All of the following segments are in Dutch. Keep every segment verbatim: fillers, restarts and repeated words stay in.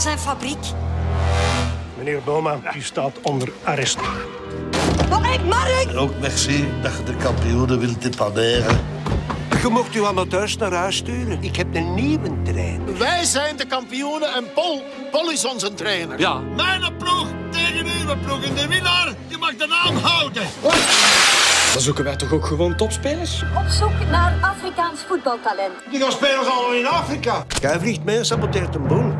zijn fabriek. Meneer Boma, u staat onder arrest. Maar ik, Mark! Ook merci dat je de kampioenen wilt depaneren. Je mocht uw amateurs naar huis sturen. Ik heb een nieuwe trainer. Wij zijn de kampioenen en Paul, Paul is onze trainer. Ja. Mijn ploeg tegen uw ploeg. En de winnaar, die mag de naam houden. Dan zoeken wij toch ook gewoon topspelers? Op zoek naar Afrikaans voetbaltalent. Die gaan spelen allemaal in Afrika. Jij vliegt mee en saboteert een boel.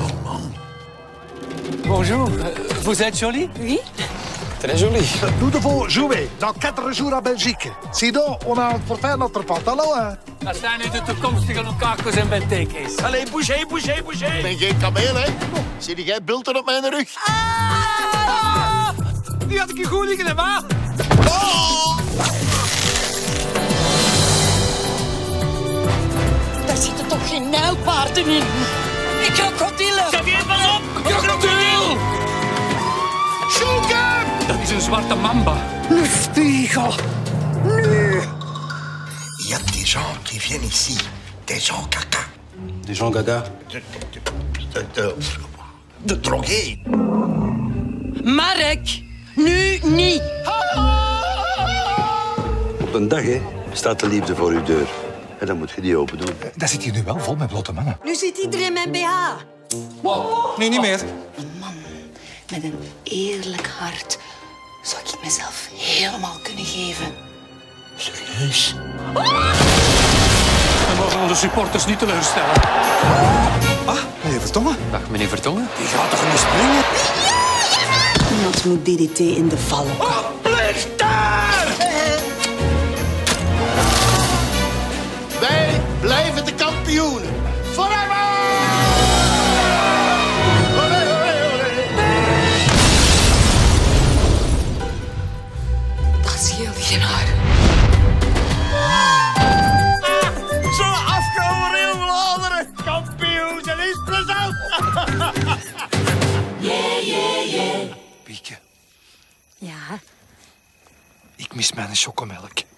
Bonjour, vous êtes jolie? Oui? Très jolie. Nous devons jouer dans quatre jours à Belgique. Sinon, on a pour faire notre pantalon. Hein. Dat zijn nu de toekomstige Lukaku's en Benteke's. Allee, bougez, bougez, bougez. Ik ben geen kameel, hè. Zie jij bulten op mijn rug? Ah! Die had ik je goed liggen, hè, ma? Oh! Daar zitten toch geen nijlpaarden in? Die krokodillen! Xavier, pas op! Krokodil! Zoek hem! Dat is een zwarte mamba. Een spiegel. Nu. Il y a des gens qui viennent ici, des gens caca. Des gens gaga. De, de, de, de drogués. Mark, nu niet. Op een dag hè, staat de liefde voor uw deur. En dan moet je die open doen. Dat zit hier nu wel vol met blote mannen. Nu zit iedereen mijn B H. Nu niet meer. Een man met een eerlijk hart zou ik mezelf helemaal kunnen geven. Serieus? We mogen onze supporters niet teleurstellen. Ah, meneer Vertongen. Dag, meneer Vertongen. Die gaat toch niet springen? Iemand moet D D T in de val lokken. Wij blijven de kampioenen. Forever! Olé, olé, olé. Dat scheelde geen haar. Zo afgehouden heel Vlaanderen. Kampioen, en is plezant. Pieke, Ja. ik mis mijn chocomelk.